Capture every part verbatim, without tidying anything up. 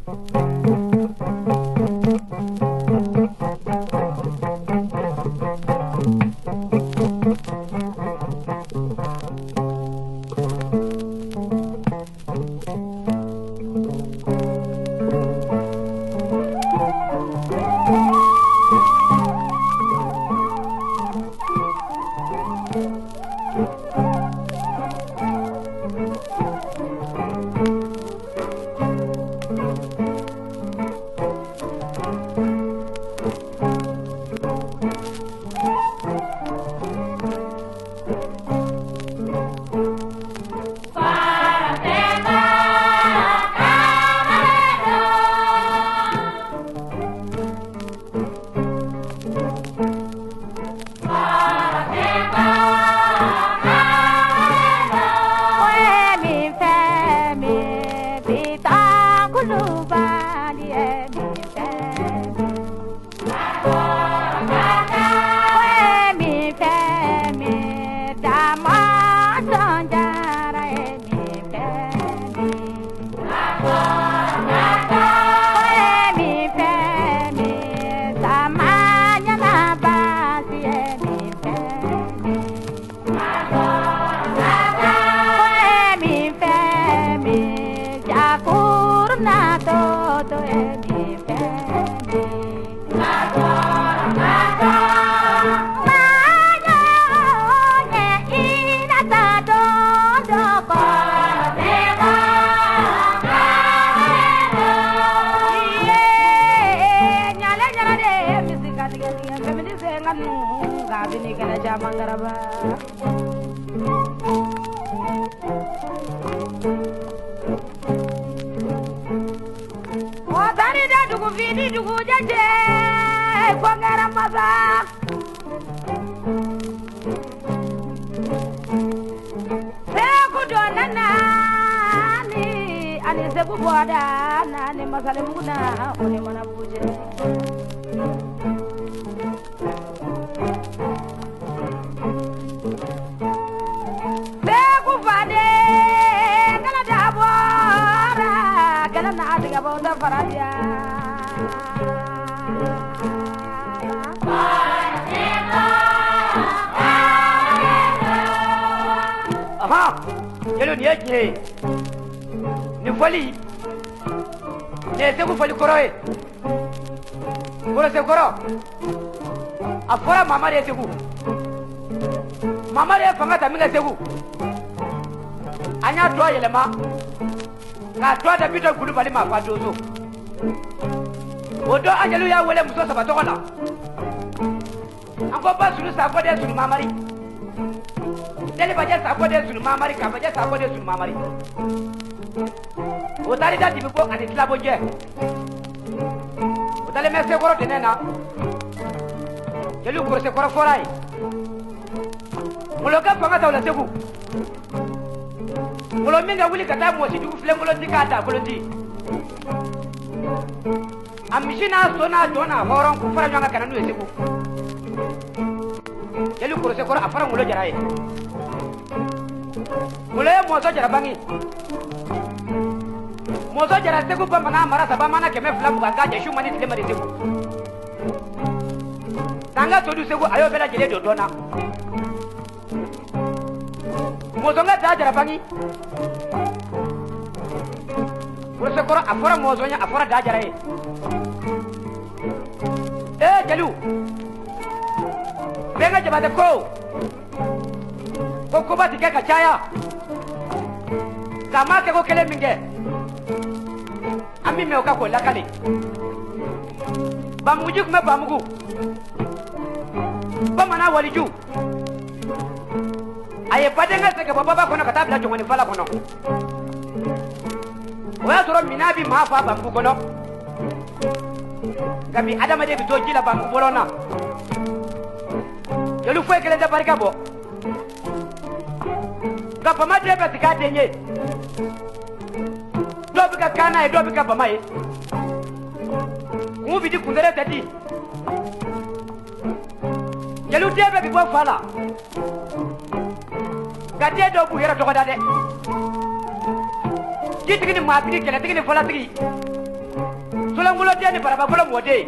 Odo anjelu ya wele muso sabato kola. Anko ba sulu sa kode sulu mamari. Deli baje sa kode sulu mamari ka baje sa kode sulu mamari. O tari da dibi ko ani tla boje. O tale mese koro tenena. Jelu koro se koro forai. Mulo ka panga tawla sebu. Mulo minga wuli kata mo si du fle mulo dikata mulo di. Amishina sona dona horon ku fara janga kananu esebu. Jelu koro se koro afara mulo jaraye. Mulo mo so jara bangi. Mo so jara sebu pa mana mara saba mana keme fla buga ka jeshu mani tile mari sebu. Tanga todu sebu ayo bela jele do dona. Mo so nga ta jara bangi. Koro se koro afara mo so nya afara da jaraye. Eh Jalu, benga jabate ko, ko ko ba tike kacaya, sama ke ko kele minge, ami me oka ko lakali, bamujuk me bamugu, bamana waliju, aye padenga seke baba kono katabla jongoni fala kono, oya soro minabi mafa bamugu kono. Kami adama de bito jila bangu bolona. Jelu fue kele da barika bo. Ga pama de ba tika denye. Do bika kana e do bika pama e. Mu bidi kundere tati. Jelu de ba bibo fala. Ga de do bu hera to ko dade. Jitigi ni ma bidi kele tigi ni fala tigi. Sulangulo dia ni baraba folo mode.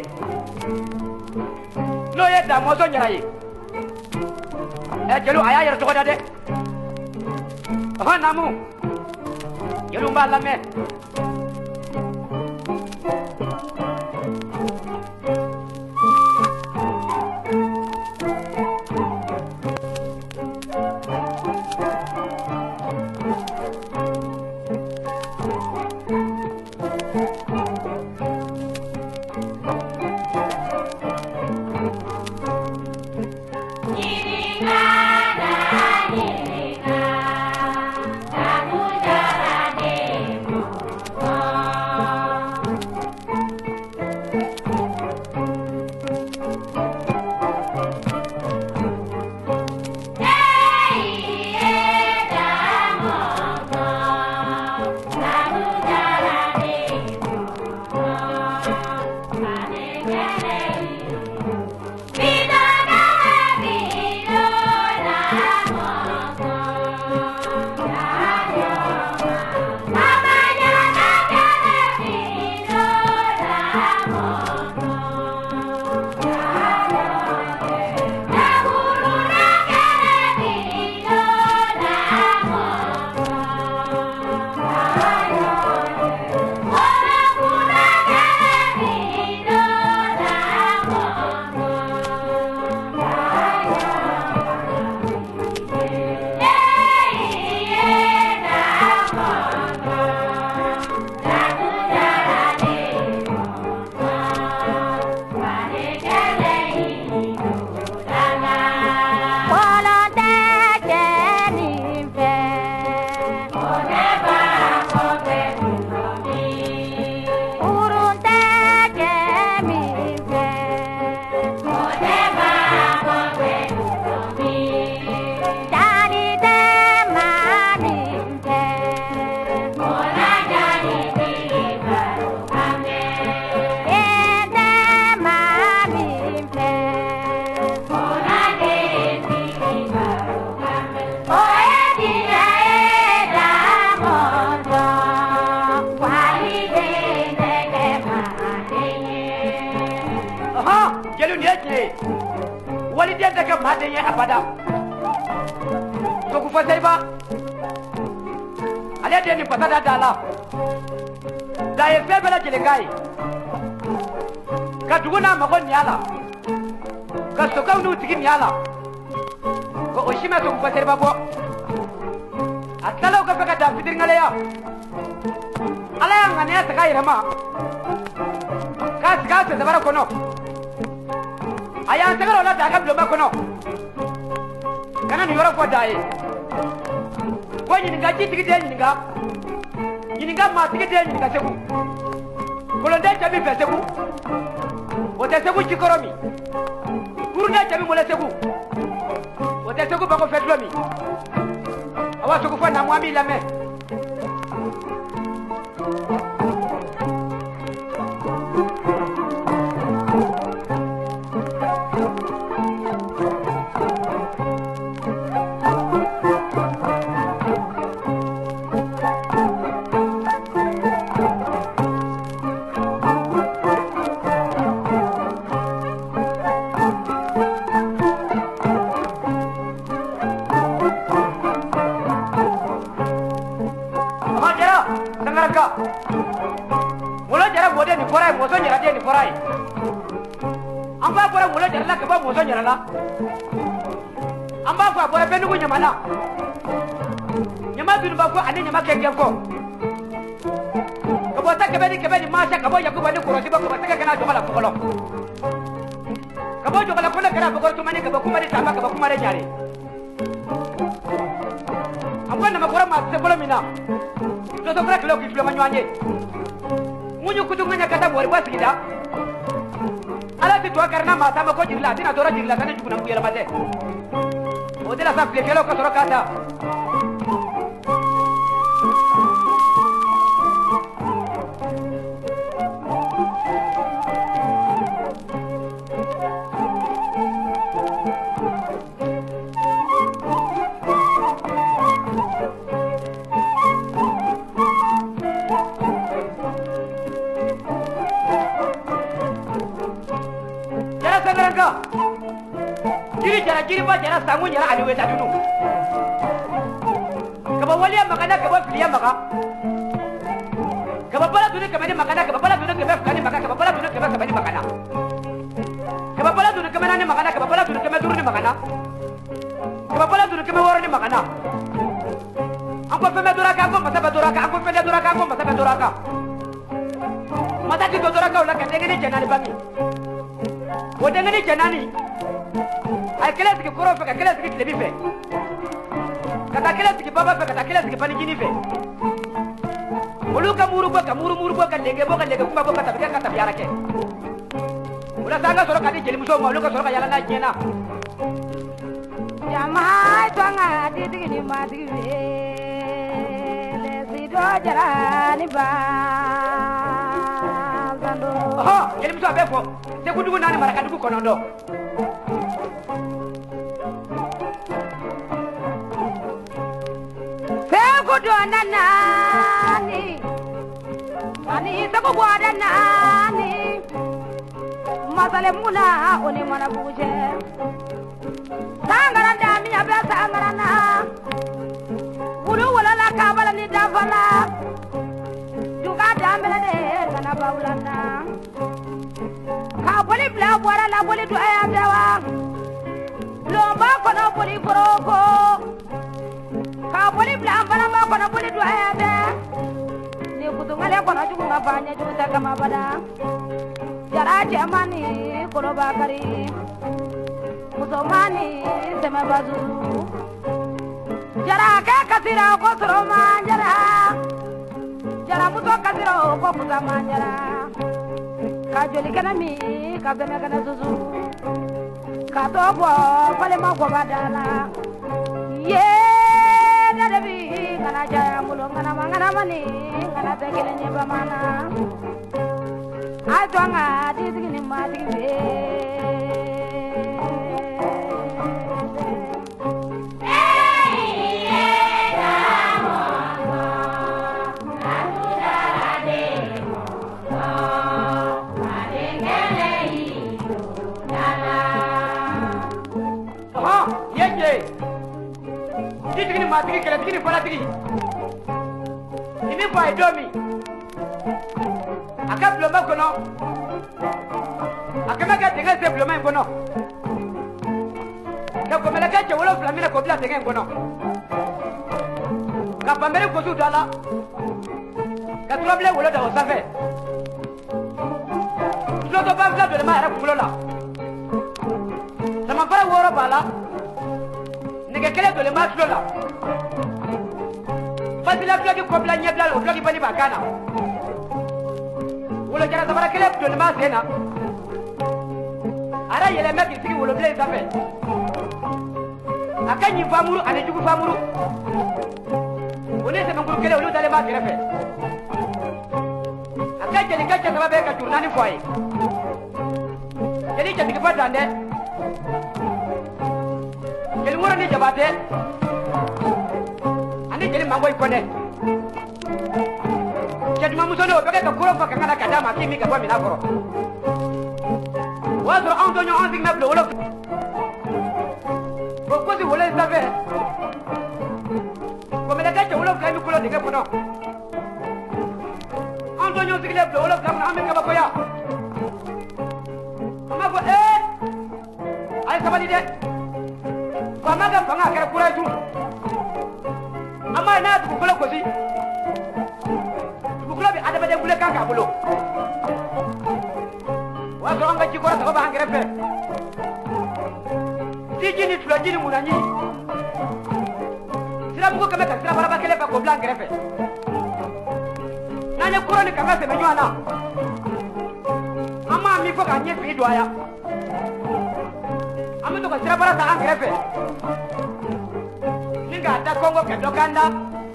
No ye da mo so nyara yi. E jelu aya yere to de. Ha namu. Jelu mba la me. Wali dia daga madenya abada. To ku fasai ba. Ale dia ni patada dala. Da ye fe bela jele kai. Ka duguna magon nyala. Ka sokau nu tigin nyala. Ko oshima to ku fasai ba bo. Atalo ka peka da fitir ngale ya. Ala yang ngane ta kai rama. Ka siga se dabara kono. Aya segala la daga bloma kono kana ni yoro ko dai ko ni nga jiti gide ni nga ni nga ma tigi de ni nga seku ko lo ndé jabi be seku o te seku ci koromi pour na jabi mo la seku o te seku ba ko fetlomi awa seku fa na mo ami la me Mula jara mode ni korai moso nyara dia ni korai. Amba bora mula jara la keba moso nyara la. Amba kwa bora benu ku nyama la. Nyama binu ba ko ani nyama kenge ko. Kabo ta kebe ni kebe ni masha kabo yakuba ni korosi ba ko ba ta kana jomala kokolo. Kabo jomala kola kana ba ko tumani kabo kumari tamba kabo kumari nyari. Amba na makora ma se bola mina. Toto kura kilo ki kilo manyanye. Munyu kutunganya kata bori basi kita. Ala ti tua karena mata ma ko jigla tina dora jigla kana jukuna muyela mate. Odela sa kile kilo ka soro kata. Musa jiri jara jiri ba jara sangu jara ali weta dunu kaba waliya makana kaba filiya maka kaba bala dunu kaba ni makana kaba bala dunu kaba fani maka kaba bala dunu kaba kaba ni makana kaba bala dunu kaba ni makana kaba bala dunu kaba duru ni makana kaba bala dunu kaba woro ni makana angko feme duraka angko masaba duraka angko feme duraka angko masaba duraka mata di duraka ulah kadengeni janani bangi wodengeni janani ay kelas ki koro fe ka kelas ki lebi fe kata kelas ki baba fe kata kelas ki panigini fe ulu ka muru bo ka muru muru bo ka lenge bo ka lenge kuma bo ka tabi ka tabi yarake ula sanga soro kadi jeli muso mo ulu ka soro ka yala na jena Jamai twanga didi ni madi ve le sido jarani ba zando ha jeli muso be fo te kudugu nani maraka dugu konondo fe kudu nani ani te ko boda nani masale muna oni mana buje Sangaran dami abe sangarana Bulu wala la kabala ni dafala Juga dambela de kana baulana Ka boli bla wala la boli du aya bewa Lomba kono boli broko Ka boli bla bala ma kono boli du aya be Ni kutungale kono jugu ngabanya jugu kama bada Jara jamani kono bakari Musomani sema bazu Jara ke kasira ko soroma jara Jara muto kasira ko musama jara Kajoli kana mi kabeme kana zuzu Katobo pale ma ko badala Ye nadabi kana jaya mulo kana mangana mani kana tekele nyeba mana Atwanga dizigini madigi Ini matri kala tigi fala tigi ini boy domi aka bloma kono aka mega tenga se bloma kono ka ko mela ka che wolo flamina ko bla tenga kono ka pambere ko su dala ka trouble wolo da osafe so to ba bla de ma era ko la sama fara woro bala nige kele dole ma flola fasila flogi kopla nyebla o flogi bani bakana wala jara sabara kele dole ma sena ara yele mebi sigi wolo ble zafe akanyi famuru ane jugu famuru woni se manguru kele wolo dale ma grefe akaje ni kacha sababe ka jurnani foye jadi jadi kepadande Jadi murah ni jabate, ane jadi mangoi kone. Jadi mamu sono, pakai kakurang pakai kana kada mati mi kabua mina koro. Wajar orang tu nyon sing nak belok. Bukti si boleh sahaja. Kau mereka cakap kami kulo tiga puno. Orang tu nyon sing nak belok, kamu ambil kaba koya. Kamu ko eh, ayah siapa ni dek? Pamaga panga kera kura tu. Ama na tu kulo kosi. Tu kulo bi ada bade bule kaka bulo. Wa so anga ci kora ko ba ngere fe. Ti jini tu la jini munani. Sira buko kame ka sira bara ba kele ba ko blanc ngere fe. Nanya kura ni kama se menyo ana. Ama mi fo ka nye fi doya. Ami to ka sira bara ta ngere fe. Ninga ada Kongo ke dokanda.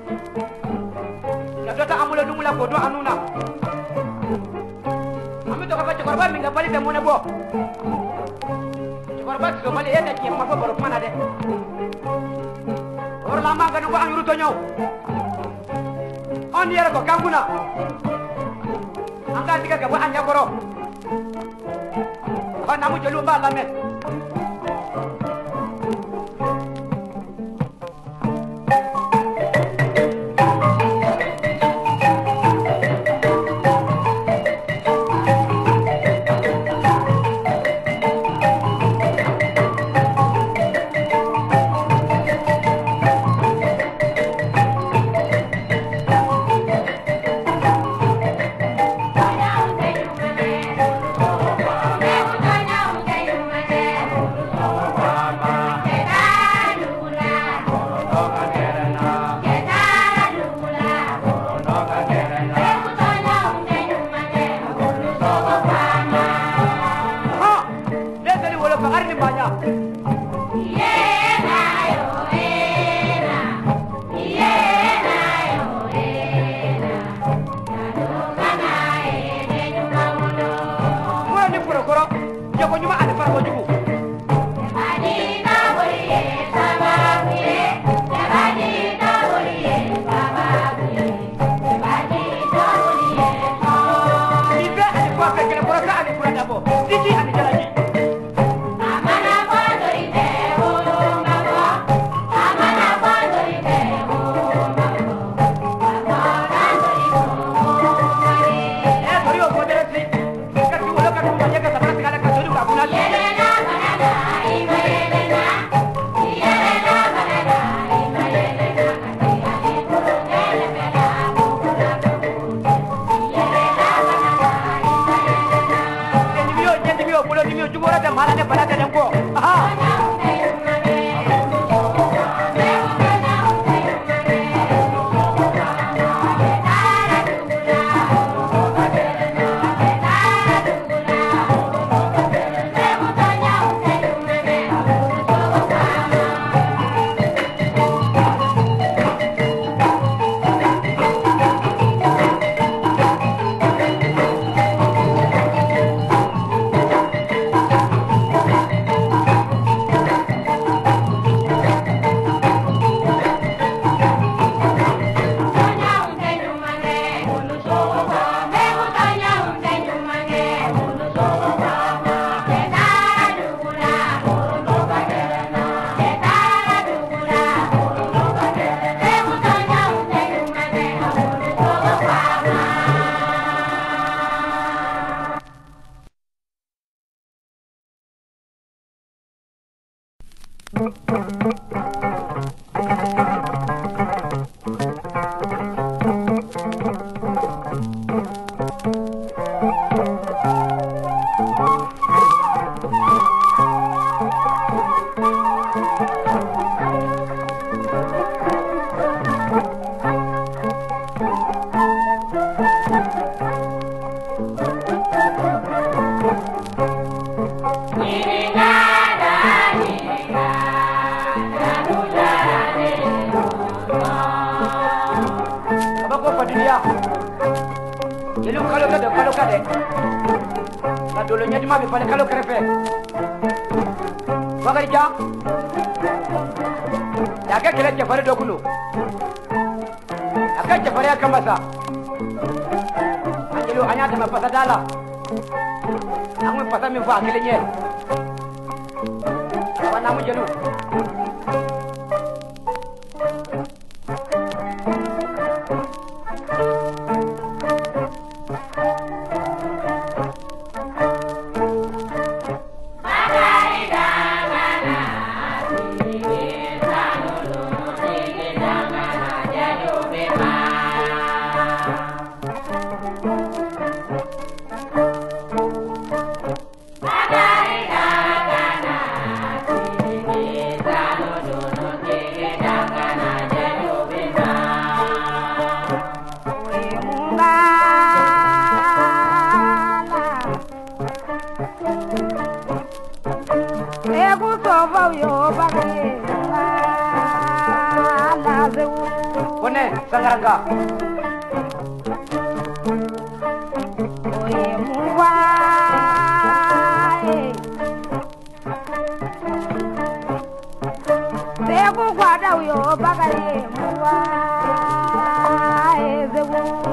Ya dota amula dumula ko do anuna. Ami to ka fa korba mi ga bali de mona bo. Korba so bali ene ki ma ko boro mana de. Or lama ga no an yuru to nyaw. On yere ko kanguna. Anga tiga ga bo anya goro. Wa namu jelu ba la me.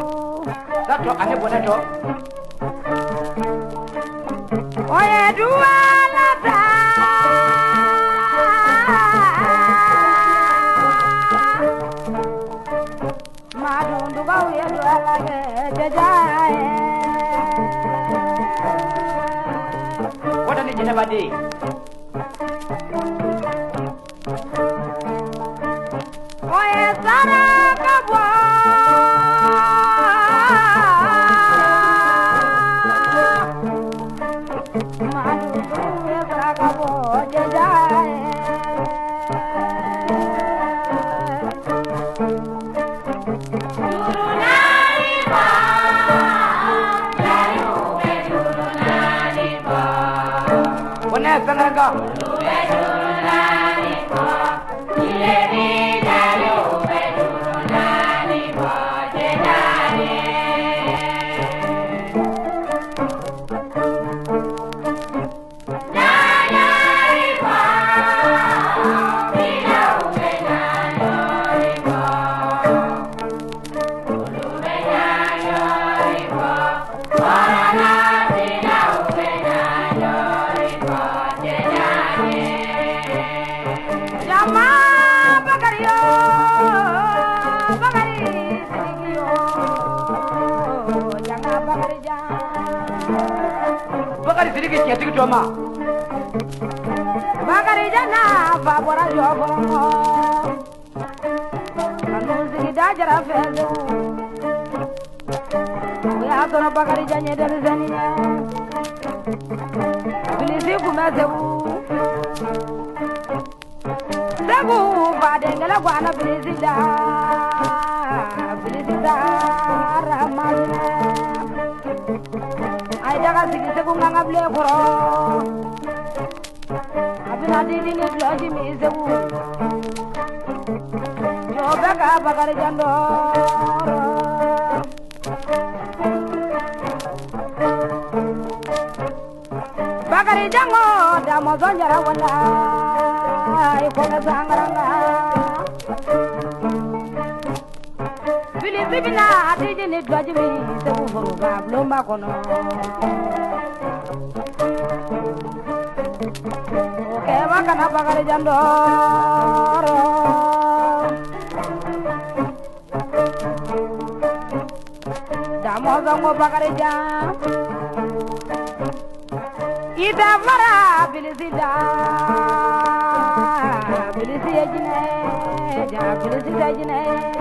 Oye, dua jene bade oye sara kabo manu oye sara kabo jajae Sangaraga Bakari Sidiki nya tigi toma Bakari jana babora joboro Kanu sigi dajara fezu Ya tono Bakari janye deli zaniye Bilisi kumezewu Sebu vadengele kwana bilisi da Bilisi da ramazine Ay daga sigi sebu nganga ble koro Abina didi ni bloji mi sebu Yo beka Bakari jandoro Bakari jango damo zonjara wala Ikona sangaranga Bilisi bina didi ni bloji mi sebu furu gablo makono Kewa kana Bakari jandoro Damo zongo Bakari jam Ida mara bilisi da Bilisi ejine ja bilisi ejine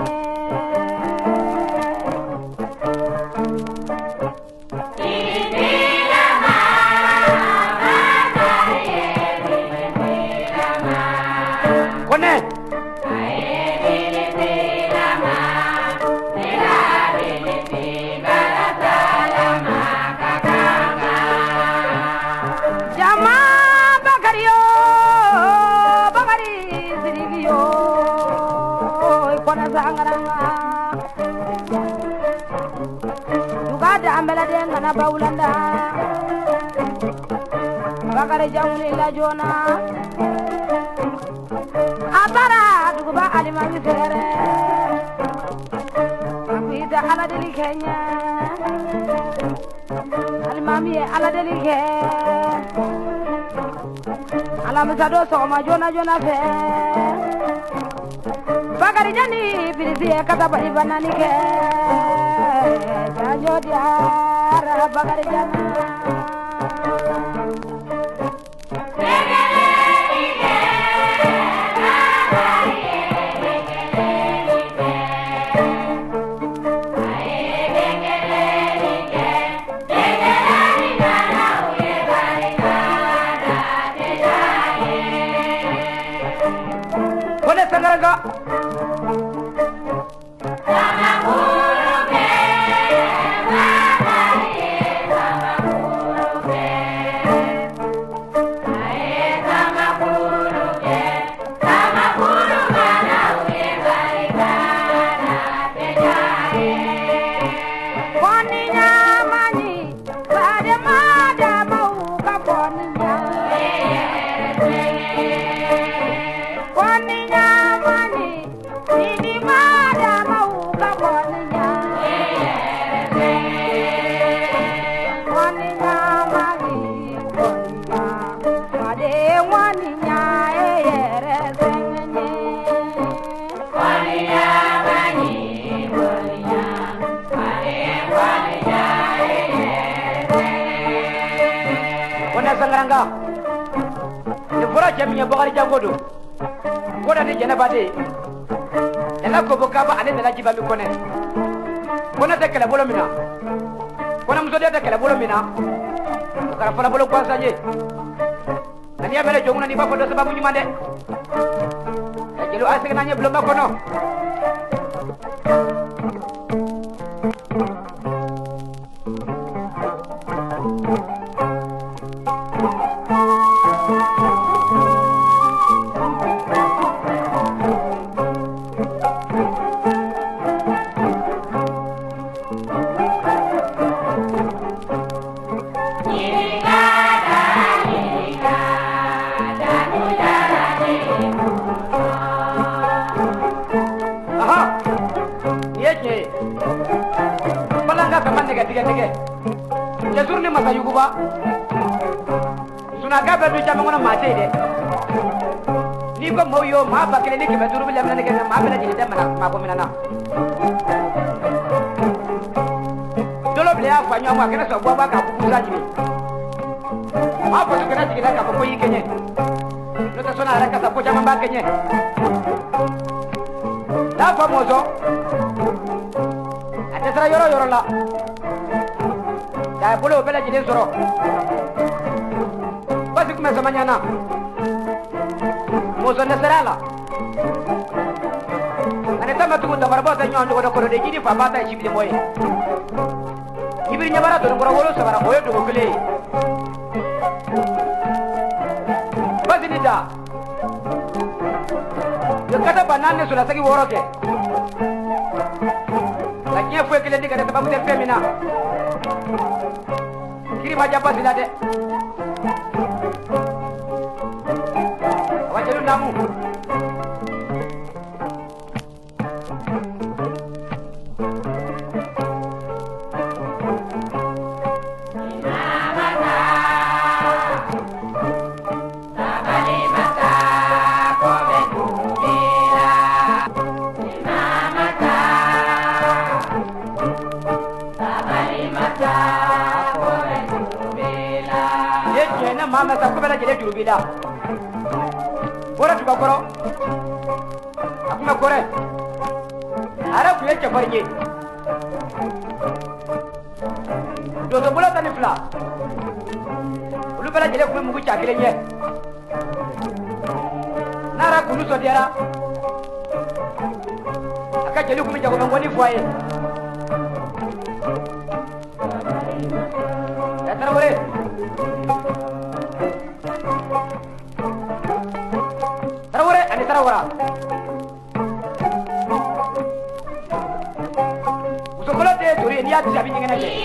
Ngana baulanda Bakari jamuli la jona Abara duguba alimami fere Akuita ala deli Kenya Alimami ala deli ke Alamisa soma jona jona fe Bakari jani bilisi kata bari banani ke Janjo dia Bakari jana Kone Sangaraga Sangaraga Bora jaminya bakari jagodo. Bora ni janaba de. Ela ko bokaba ale de la jiba mi kone. Kona te kala bolo mina. Kona muso de te kala bolo mina. Kala fala bolo kwa sanje. Nani amele jonguna ni ba ko do sababu nyuma de. Jelo asik nanya belum makono. Jazurni masa yuguba sunaga bedu jamangona mate de ni ko moyo ma bakele ni ke beduru bi lamna ne ke ma bela jini dem na ma ko minana dolo bele ya fanyo ma kena so baba ka ku za jini ma ko kena jini ka ko yi kenye no ta sona ara ka sa ko jama ba kenye da famoso ate sara yoro yoro la ya bolo bela jini soro basi kuma zamanyana mozo nasarala ane tama tu da barbata nyondo ko ko de jini fa bata jibile moye ibiri nyabara to ngora wolo sabara moyo to kule basi ni da yo kata banane sura sagi woroke la nye fue kile diga de sababu de femina kiri maja basi la de wajalu namu mama sa ko bela jele jurubida bora tuka koro akuma kore ara ku yake farje do to bula tani fla ulu bela jele ku mugu chakire nye nara ku nuso diara aka jele ku mi jago ngoni foye ya tarawore Tarawore, ani tarawora. Usokola te tori ni ati sabi ngena je.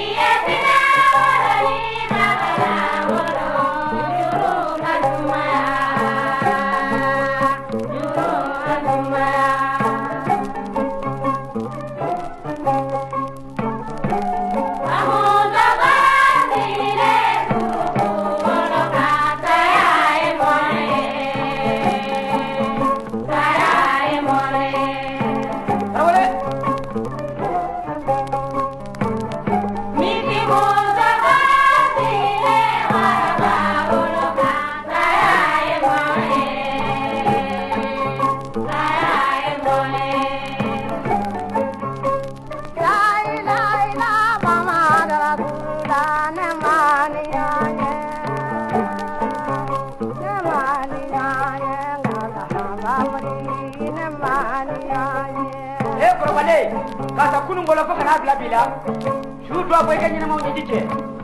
Kata kunung bola ko kana bla bila shutu apo ikanya na mau nyidike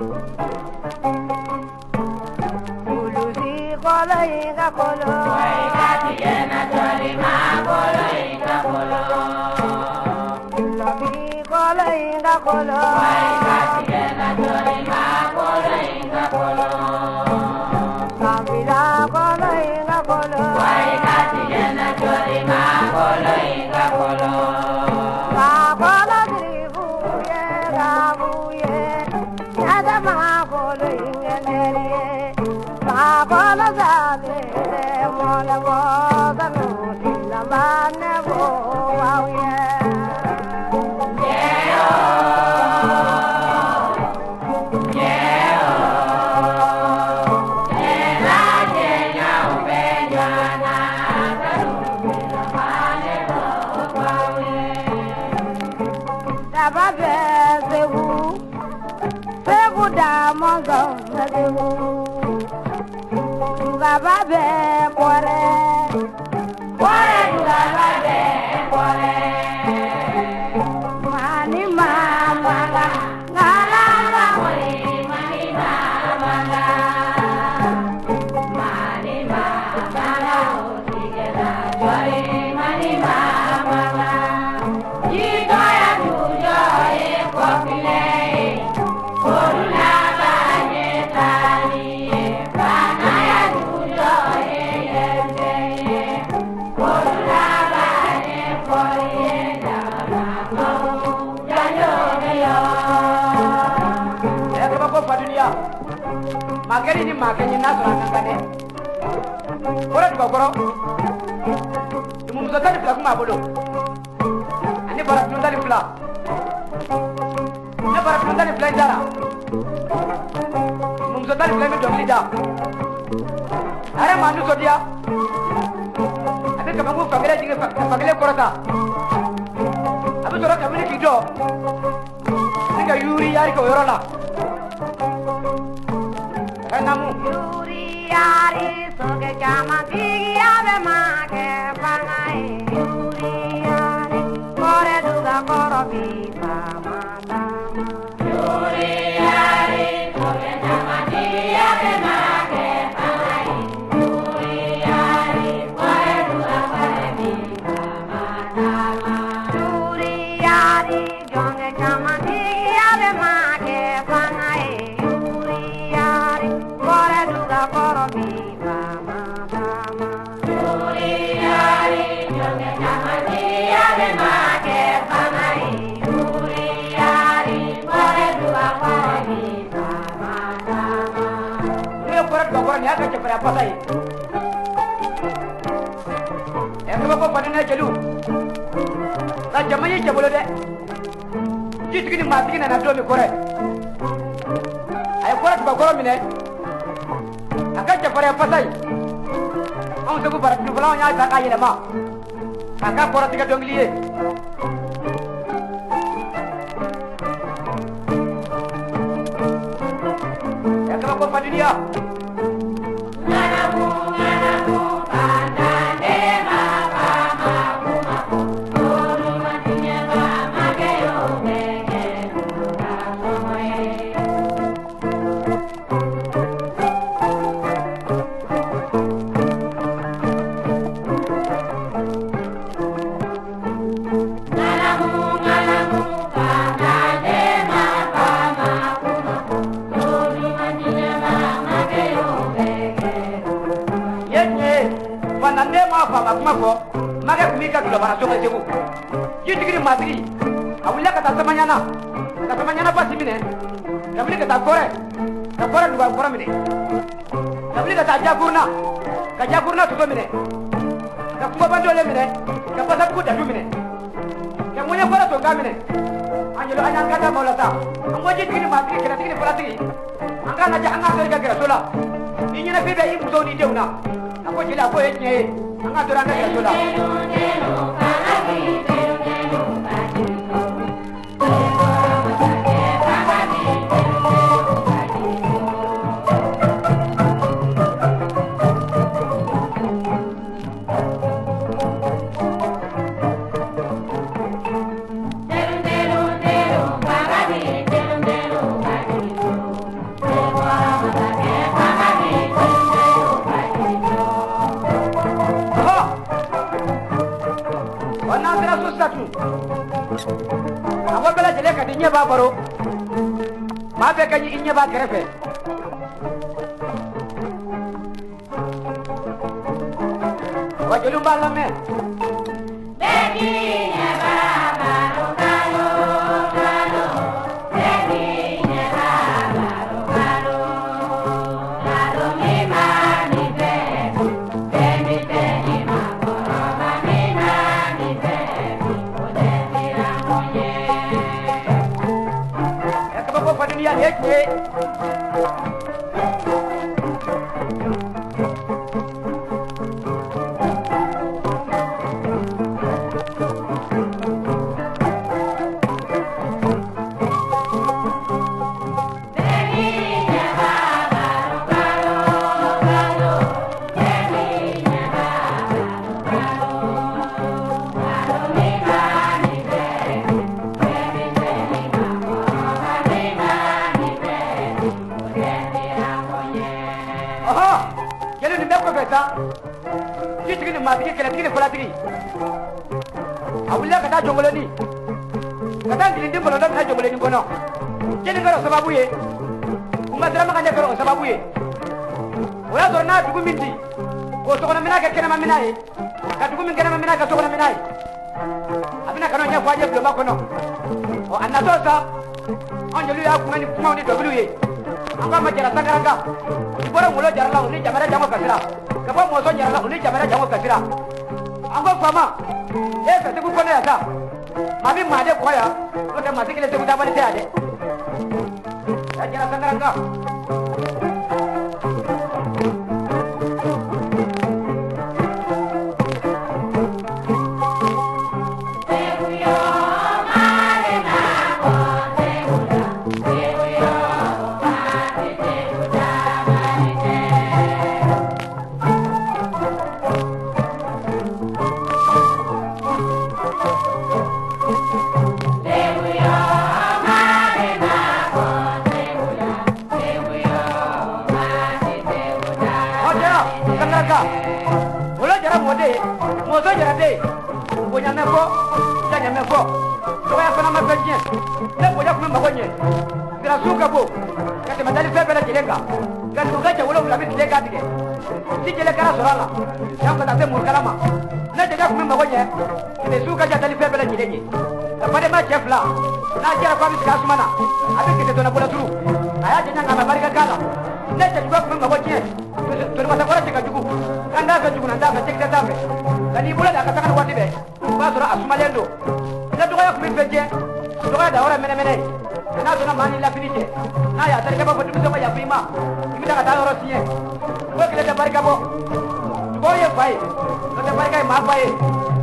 ulusi kola inga kolo wai kati yena jali ma kola inga kolo labi kola inga kolo wai kati yena jali ma kola inga kolo kabila kola inga kolo wai kati yena jali ma kola inga kolo Yeah. duda mozo magewo duga babe kore kore duga babe kore mani mama ngala ngori mani mama mani mama otigela jori mani mama yido ya dujo e kopile koruna banye tani bana ya dujo e yende koruna banye korienda mama janyo meyo ya kaba ko padunia magari ni makenyi nasra nangane kora tukakoro mumuzatani fla kuma bolo ani bara tundani fla ne bara tundani fla ndara mumuzatani fla mi dongli da are manu sodia abe kamangu fagale jinge fagale korata abe jora kamini kido ninga yuri yari ko yorola kanamu yuri yari soge jama tigi ave make pangai yuri yari kore duga koro biba mama yuri yari soge jama tigi ave make pangai yuri yari kore duga koro biba mama yuri yari jonge jama tigi ave make pangai yuri yari kore duga koro biba mama yuri yari jonge jama tigi ave make pangai yuri yari kore duga koro biba mama ne kora tukakoro ni aka chepara pasai ya kaba ko padunia jelu na jamanye jabolo de jitigi ni matigi na nado mi kore ay kora tukakoro mine aka chepara pasai on se ko bara tu bala nya ta ka yele ma aka kora tiga dongliye ya kaba ko padunia nganamu nganamu pandane mama mama olu mantinya mama keyo bege duga somoye nganamu nganamu pandane mama mama olu mantinya mama keyo bege yenye banande ma fa ma kuma ko maga kumi ka dula bara so ka segu jitigi ni matigi awulla ka ta samanyana ka samanyana pasi mine kabli ka ta kore ka kore duga kore mine kabli ka ta jagurna ka jagurna to mine ka kuma bandole mine ka pasa ku da mine ka munya kore to ka mine anjelo anyanga da molata ango jitigi ni matigi kira tigi ni palatigi anga na ja anga ga ga sola inyina bebe yi muso ni deuna ako jila ko yenye anga doranga ga sola awal bela jele ka dinya ba baro ma be kanyi inya ba kerefe wajulu balame beki nya ba baro baro baro beki nya ba baro baro baro mi ma ni be be mi be ni ma baro ma mi ma ni be padunia yeke Baby aha kele ni bɛ kɔfɛ sa jitigi ni maatigi kɛlɛtigi ni fɔlatigi a wulila ka taa jɔnkoloni ka taa ngilindi bɔlɔlɔ mina jɔnkoloni kɔnɔ jeli kɛra o sababu ye kunba siramakan ɲɛ kɛra o sababu ye o y'a sɔrɔ n'a dugu min di k'o sokɔnɔmina kɛ kɛnɛmamina ye ka dugu min kɛnɛmamina kɛ sokɔnɔmina ye a bɛna ka n'o ɲɛfɔ an ye bulonba kɔnɔ ɔ a natɔ sa anw jeliw y'a kunbɛn ni kumaw ni dɔnkiliw ye an k'a ma jara sankaranka i bɔra ngolo jarala u ni jamana jango kasira ka bɔ mɔzɔn jarala u ni jamana jango kasira an ko faama e fɛ segu kɔnɔ yan sa maa bɛ maa de kɔ yan n'o tɛ maa si kelen segu dabali tɛ yan dɛ ɛ jara sankaranka mɔzɔn jara de bonya mɛ fɔ janya mɛ fɔ dɔgɔya fana ma fɛn tiɲɛ ne bonya tun bɛ mago ɲɛ sirasiw ka bon ka tɛmɛ dali fɛn bɛɛ lajɛlen kan ka nugu ka cɛ wolonwula bɛ tile k'a tigɛ si jɛlɛkara sɔrɔ a la yan ka taa se morikala ma ne jɛgɛ tun bɛ mago ɲɛ kilesiw ka ca dali fɛn bɛɛ lajɛlen ye ka badenma cɛ fila n'a jɛra ko a bɛ sigi a suma na a bɛ kete dɔnna bɔlɔturu a y'a jɛɲa nka a ma barika k'a la ne cɛjuguya tun bɛ mago tiɲɛ tolimasakɔrɔ cɛ ka jugu kan t'a fɛ jugunan t'a fɛ cɛkisɛ t'a fɛ ka n'i bolo da a ka taga ni waati bɛɛ o b'a sɔrɔ a sumalen don ne dɔgɔya tun bɛ fɛn tiɲɛ dɔgɔya da yɔrɔ mɛnɛmɛnɛ ye n'a donna maa ni lafili cɛ n'a y'a tarikɛ b'a fɔ denmisɛn ma yafa i ma i bɛ taa ka taa yɔrɔ siɲɛ o tile tɛ barika bɔ dugawu ye fa ye n'o tɛ barika ye maa fa ye